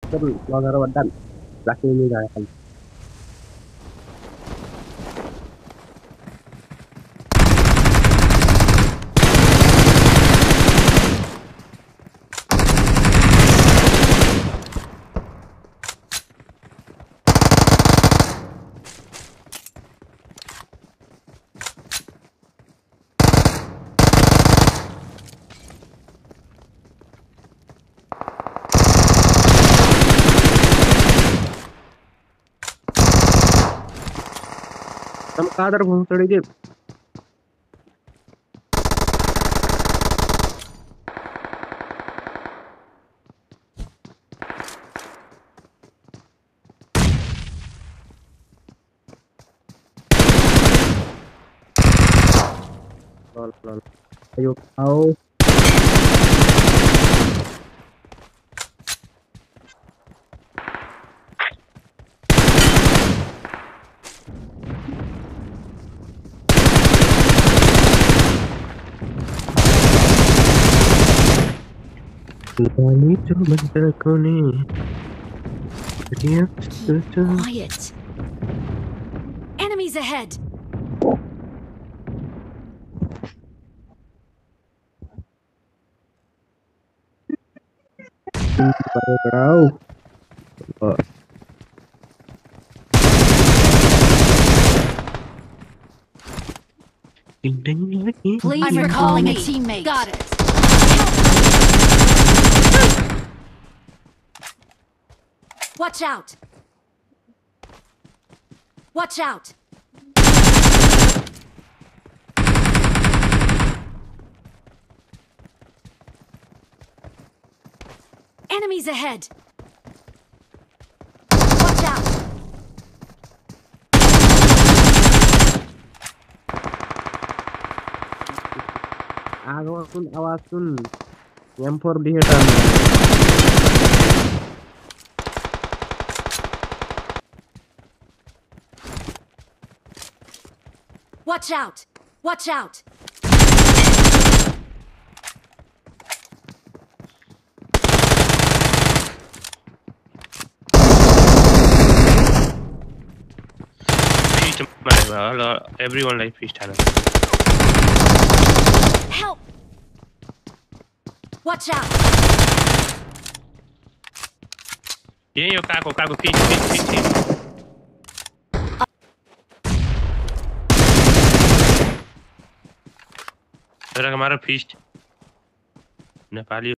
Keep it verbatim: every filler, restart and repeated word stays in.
Terus logar wadan. Laki ini kan. Kamu kadar bung sedikit. Lol lol. Ayo kau. Kali coba terkoni. Dia Quiet. Enemies ahead. pada kau. Oh. Please I'm recalling a teammate. Got it. Watch out. Watch out. Enemies ahead. Watch out. Awas sun, awas sun. Nyempor di hitam. Watch out. Watch out. Everyone like fish channel. Help! Watch out! Yeah, yo cago, cago, fish, fish, fish, fish. Era हमारा fish Nepali